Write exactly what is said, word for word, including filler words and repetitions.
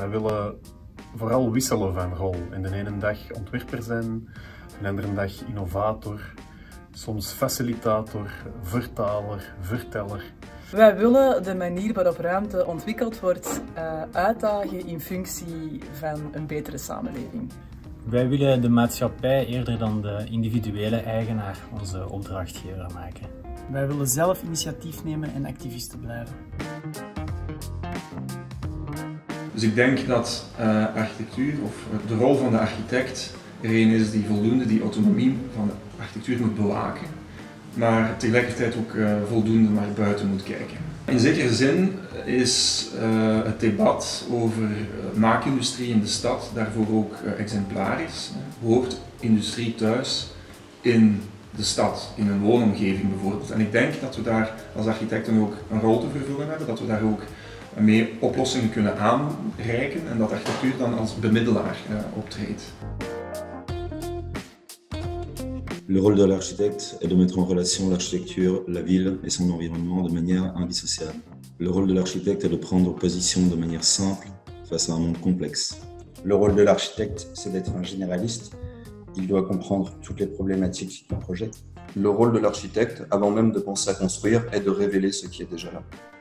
Wij willen vooral wisselen van rol. En de ene dag ontwerper zijn, de andere dag innovator, soms facilitator, vertaler, verteller. Wij willen de manier waarop ruimte ontwikkeld wordt uh, uitdagen in functie van een betere samenleving. Wij willen de maatschappij eerder dan de individuele eigenaar onze opdrachtgever maken. Wij willen zelf initiatief nemen en activisten blijven. Dus ik denk dat uh, architectuur of de rol van de architect er een is die voldoende die autonomie van de architectuur moet bewaken, maar tegelijkertijd ook uh, voldoende naar buiten moet kijken. In zekere zin is uh, het debat over uh, maakindustrie in de stad daarvoor ook uh, exemplarisch. Hoort industrie thuis in de stad, in een woonomgeving bijvoorbeeld? En ik denk dat we daar als architecten ook een rol te vervullen hebben, dat we daar ook meer oplossingen kunnen aanreiken en dat architectuur dan als bemiddelaar uh, optreedt. Le rôle de l'architecte est de mettre en relation l'architecture, la ville et son environnement de manière indissociable. Le rôle de l'architecte est de prendre position de manière simple face à un monde complexe. Le rôle de l'architecte, c'est d'être un généraliste. Il doit comprendre toutes les problématiques du projet. Le rôle de l'architecte, avant même de penser à construire, est de révéler ce qui est déjà là.